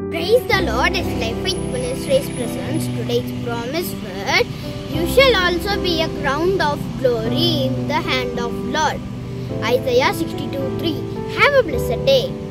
Praise the Lord. As Life Faith Ministries presents today's promised word, you shall also be a crown of glory in the hand of Lord. Isaiah 62:3. Have a blessed day.